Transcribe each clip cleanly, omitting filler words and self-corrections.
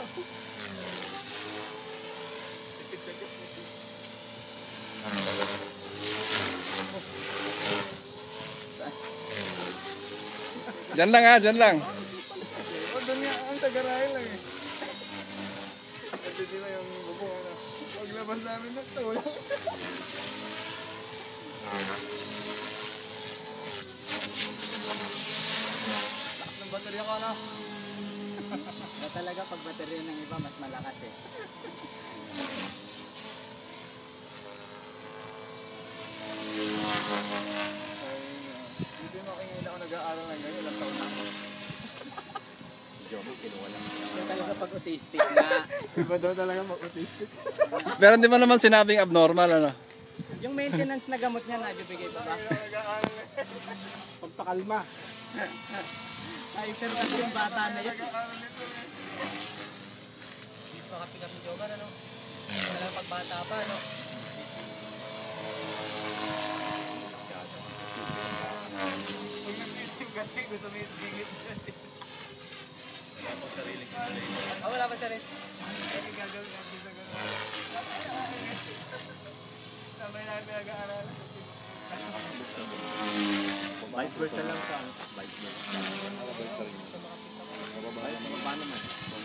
Diyan lang ha, diyan lang. O, doon nga, ang tagarayan lang eh. Kasi di ba yung bubong ano, paglabas namin ng tulong. Lakas ng baterya ko na. Ba talaga pag baterya ng iba mas malakas eh. Hindi mo ngayon ako nag-aaral ng ganyan, ilang taon na ako. Jomo, kinuha lang. Kaya talaga pag autistic na. Iba daw talaga mag-autistic. Pero hindi mo naman sinabing abnormal, ano? Yung maintenance na gamot niya, nabibigay pa ba? Pagpakalma. Ay, pero kasi yung bata na yun. Bis makapigas ng jogan, ano? Wala pagbata pa, ano? Pag nag-isip kasi, gusto mo yung sigit. Ah, wala pa siya rin. Ay, gagawin natin sa gano'n. Sabay namin pinag-aaral. Vice versa lang sa ano? Vice versa. Mababa naman.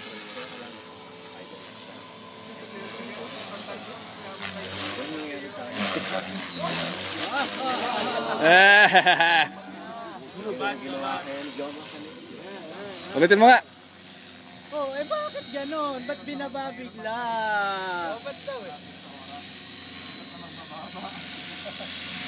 Ulitin mo nga. Oh, eh bakit ganon? Ba't binababigla? Ba't daw eh?